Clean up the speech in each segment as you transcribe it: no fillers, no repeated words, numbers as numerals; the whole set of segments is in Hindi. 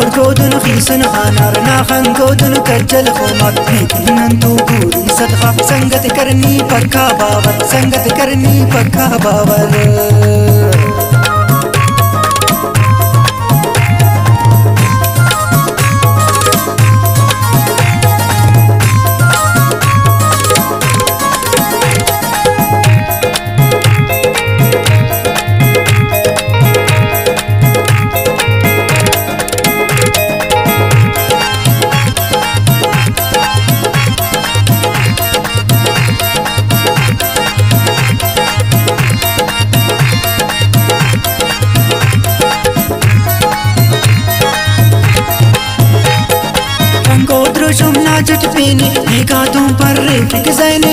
godun khisan khanar na khan godun kajal khomat lekin tu puri sadqa sangat karni pakka babar sangat karni pakka babar Shumna जट पीने निगाहों पर रेफिक ज़ैने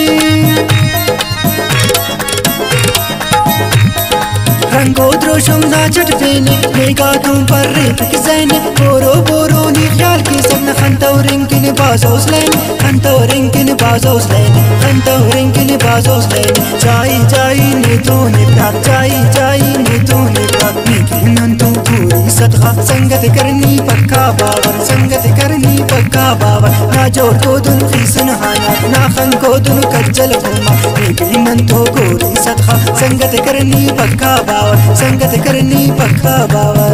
रंगोद्रो शुमना जट पीने निगाहों पर रेफिक ज़ैने बोरो बोरो नी ख्याल की सबना खंतौरिंग की बाज़ोस लेने खंतौरिंग की बाज़ोस लेने खंतौरिंग की बाज़ोस लेने जाई जाई ने तूने प्राप्त जाई जाई ने तूने प्राप्त लेकिन तू पूरी सदका संगत करनी पक्का बाबर संगत करनी पक्का बाबर ना जोर को दुन खीसन हाना ना खन को दुन कज्जल खुमा लेकिन तो गोरी सदका संगत करनी पक्का बाबर संगत करनी पक्का बाबर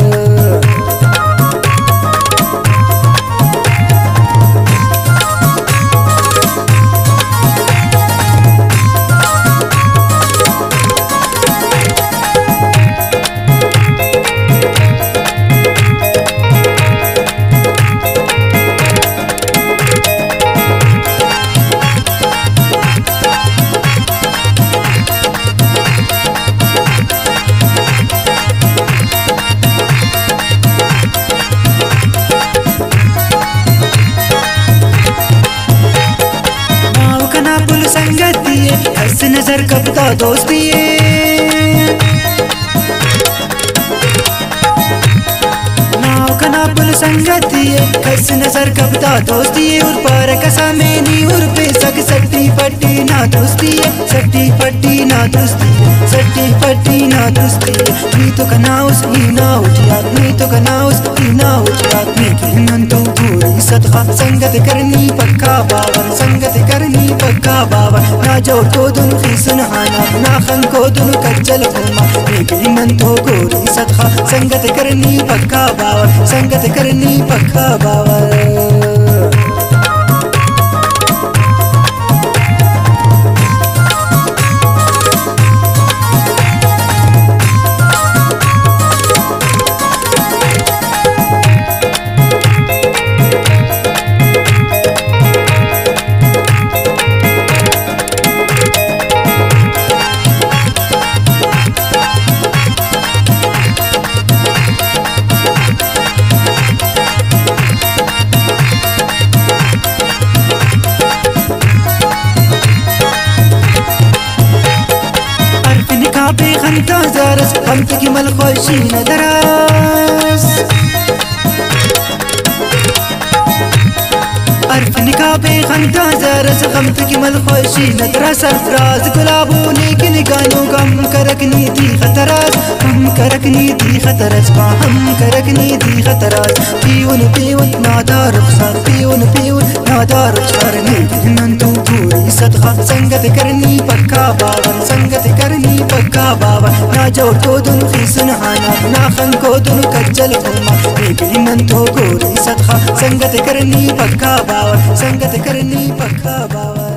संगती है हंस नजर कबता दोस्ती है नाव कना पुल संगती है हंस नजर कबता दोस्ती है उर पर कसा मेनी उर पे सग सट्टी पट्टी ना दोस्ती है सट्टी पट्टी ना दोस्ती है सट्टी पट्टी ना दोस्ती है नी तो कना उस ना उठिया नी तो कना उस ना उठिया लेकिन तो पूरी सदका संगत करनी पक्का बाबर संगत करनी पक्का बाबर ना जोर को दुन खीसन हाना ना खन को दुन कज्जल खुमा लेकिन तो गोरी सदका संगत करनी पक्का बाबर संगत करनी पक्का बाबर خنتا زارس خمت جمل خوشين دراس عرف نكابي خنتا زارس خمت جمل خوشين دراس افراز قلابوني كن قانو غم كركني دي خطراس هم كركني دي خطراس هم كركني دي خطراس بيون بيون نادا رخصار بيون بيون نادا رخصار लेकिन तू पूरी सदका संगत करनी पक्का बाबर संगत करनी पक्का बाबर ना जोर को दुन खीसन हाना ना खन को दुन कज्जल खुमा लेकिन तो गोरी सदका संगत करनी पक्का बाबर संगत करनी पक्का बाबर